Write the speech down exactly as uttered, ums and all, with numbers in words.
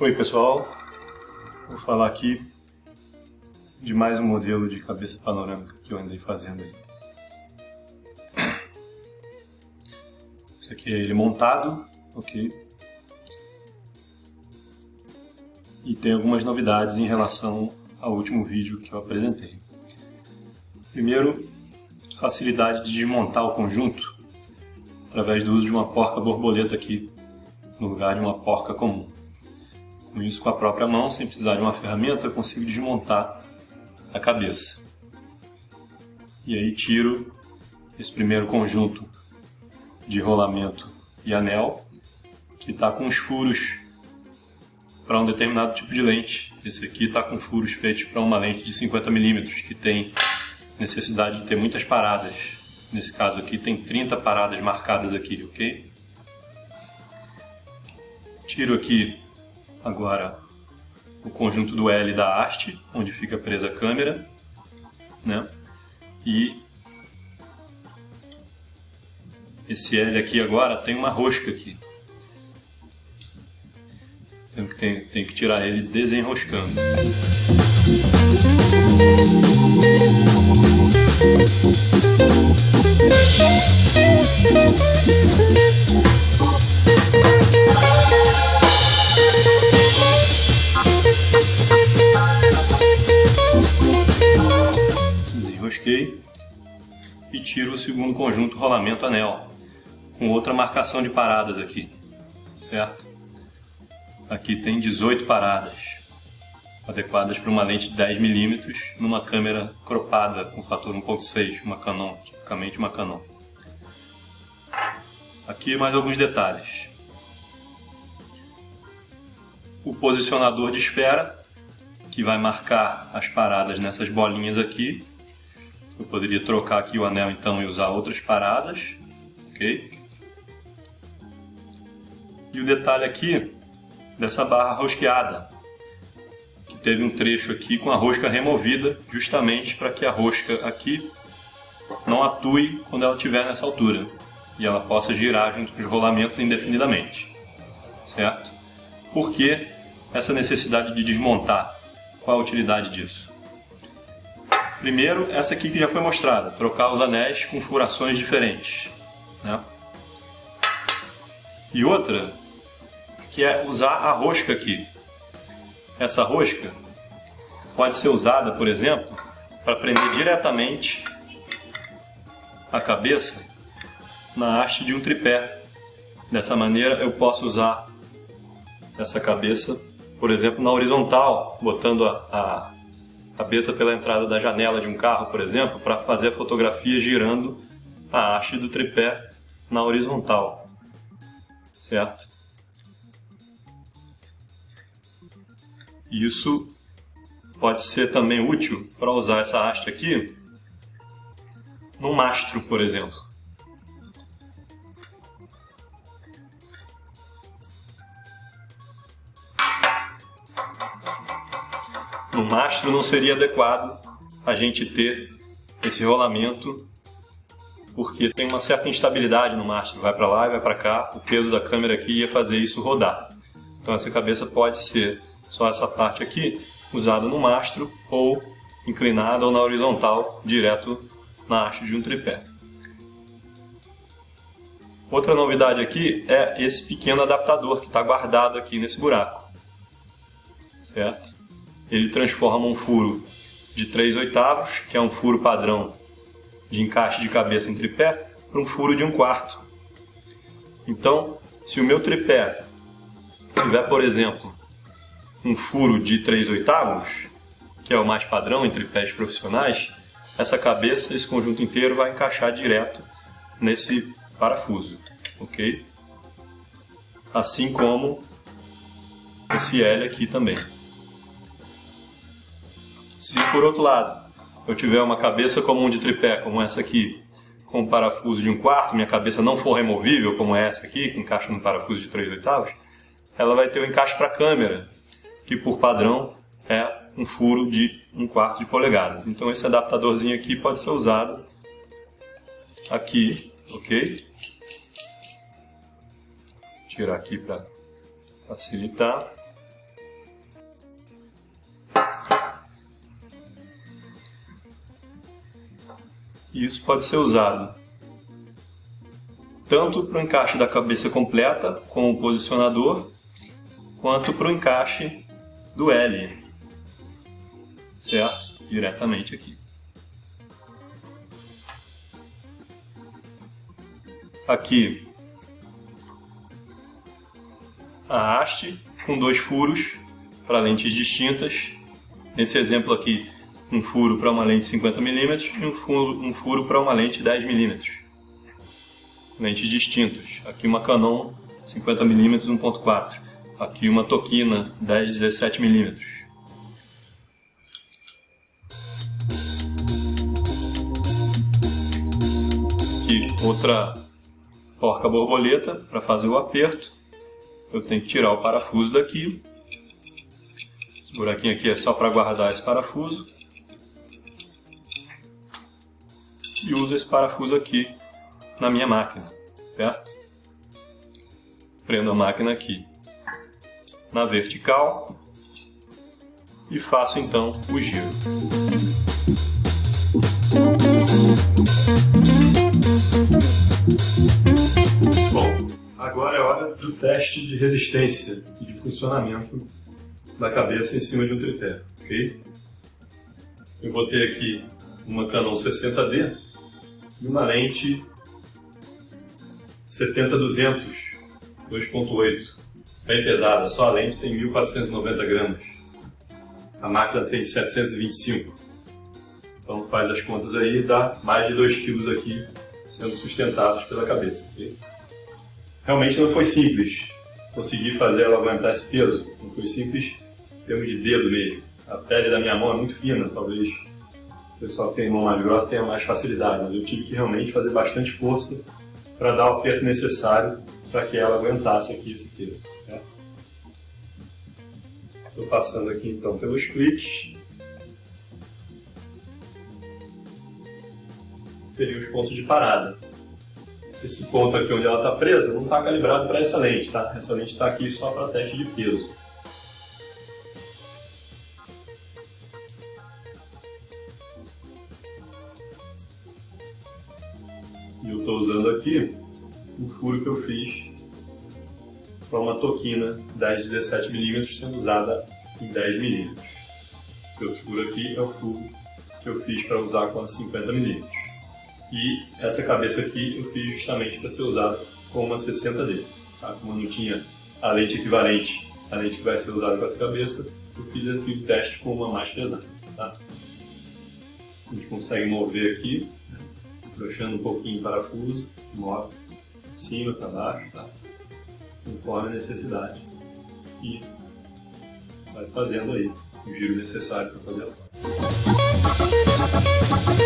Oi pessoal, vou falar aqui de mais um modelo de cabeça panorâmica que eu andei fazendo aí. Esse aqui é ele montado, ok? E tem algumas novidades em relação ao último vídeo que eu apresentei. Primeiro, facilidade de desmontar o conjunto através do uso de uma porca borboleta aqui, no lugar de uma porca comum. Com isso, com a própria mão, sem precisar de uma ferramenta, eu consigo desmontar a cabeça. E aí tiro esse primeiro conjunto de rolamento e anel, que está com os furos para um determinado tipo de lente. Esse aqui está com furos feitos para uma lente de cinquenta milímetros, que tem necessidade de ter muitas paradas. Nesse caso aqui tem trinta paradas marcadas aqui, ok? Tiro aqui agora o conjunto do L da haste, onde fica presa a câmera, né? E esse L aqui agora tem uma rosca aqui. Tenho que, tenho, tenho que tirar ele desenroscando. Desenrosquei e tiro o segundo conjunto rolamento anel, com outra marcação de paradas aqui, certo? Aqui tem dezoito paradas, adequadas para uma lente de dez milímetros, numa câmera cropada com fator um ponto seis, uma Canon, tipicamente uma Canon. Aqui mais alguns detalhes. O posicionador de esfera, que vai marcar as paradas nessas bolinhas aqui. Eu poderia trocar aqui o anel então e usar outras paradas, ok? E o detalhe aqui dessa barra rosqueada, que teve um trecho aqui com a rosca removida, justamente para que a rosca aqui não atue quando ela estiver nessa altura e ela possa girar junto com os rolamentos indefinidamente, certo? Por que essa necessidade de desmontar? Qual a utilidade disso? Primeiro, essa aqui que já foi mostrada, trocar os anéis com furações diferentes, né? E outra, que é usar a rosca aqui. Essa rosca pode ser usada, por exemplo, para prender diretamente a cabeça na haste de um tripé. Dessa maneira eu posso usar essa cabeça, por exemplo, na horizontal, botando a, a cabeça pela entrada da janela de um carro, por exemplo, para fazer a fotografia girando a haste do tripé na horizontal, certo? Isso pode ser também útil para usar essa haste aqui no mastro, por exemplo. No mastro não seria adequado a gente ter esse rolamento, porque tem uma certa instabilidade no mastro, vai para lá e vai para cá, o peso da câmera aqui ia fazer isso rodar. Então essa cabeça pode ser só essa parte aqui, usada no mastro, ou inclinada ou na horizontal, direto na haste de um tripé. Outra novidade aqui é esse pequeno adaptador que está guardado aqui nesse buraco, certo? Ele transforma um furo de três oitavos, que é um furo padrão de encaixe de cabeça em tripé, para um furo de um quarto. Então, se o meu tripé tiver, por exemplo, um furo de três oitavos, que é o mais padrão em tripés profissionais, essa cabeça, esse conjunto inteiro vai encaixar direto nesse parafuso, ok? Assim como esse L aqui também. Se por outro lado eu tiver uma cabeça comum de tripé, como essa aqui, com um parafuso de um quarto, minha cabeça não for removível, como é essa aqui, que encaixa num parafuso de três oitavos, ela vai ter o encaixe para a câmera, que por padrão é um furo de um quarto de polegadas. Então esse adaptadorzinho aqui pode ser usado aqui, ok? Vou tirar aqui para facilitar. E isso pode ser usado tanto para o encaixe da cabeça completa com o posicionador, quanto para o encaixe do L, certo? Diretamente aqui. Aqui a haste com dois furos para lentes distintas. Nesse exemplo aqui, um furo para uma lente cinquenta milímetros e um furo, um furo para uma lente dez milímetros. Lentes distintas. Aqui uma Canon cinquenta milímetros um ponto quatro. Aqui uma Tokina dez dezessete milímetros. Aqui outra porca borboleta para fazer o aperto. Eu tenho que tirar o parafuso daqui. Esse buraquinho aqui é só para guardar esse parafuso. E uso esse parafuso aqui na minha máquina, certo? Prendo a máquina aqui na vertical e faço então o giro. Bom, agora é hora do teste de resistência e de funcionamento da cabeça em cima de um tripé, ok? Eu vou ter aqui uma Canon sessenta D e uma lente setenta duzentos dois ponto oito, bem pesada, só a lente tem mil quatrocentos e noventa gramas, a máquina tem setecentos e vinte e cinco, então faz as contas aí, dá mais de dois quilos aqui sendo sustentados pela cabeça. Okay? Realmente não foi simples conseguir fazer ela aguentar esse peso, não foi simples em termos de dedo mesmo, a pele da minha mão é muito fina, talvez o pessoal que tem mão mais grossa tenha mais facilidade, mas eu tive que realmente fazer bastante força para dar o aperto necessário para que ela aguentasse aqui esse peso. Estou passando aqui então pelos cliques. Seriam os pontos de parada. Esse ponto aqui onde ela está presa não está calibrado para essa lente, tá? Essa lente está aqui só para teste de peso. E eu estou usando aqui o furo que eu fiz para uma Tokina dez dezessete milímetros sendo usada em dez milímetros. O outro furo aqui é o furo que eu fiz para usar com a cinquenta milímetros. E essa cabeça aqui eu fiz justamente para ser usada com uma sessenta D. Tá? Como não tinha a lente equivalente, a lente que vai ser usada com essa cabeça, eu fiz aqui o teste com uma mais pesada. Tá? A gente consegue mover aqui, puxando um pouquinho o parafuso, move de cima para baixo, tá? Conforme a necessidade. E vai fazendo aí o giro necessário para fazer a foto.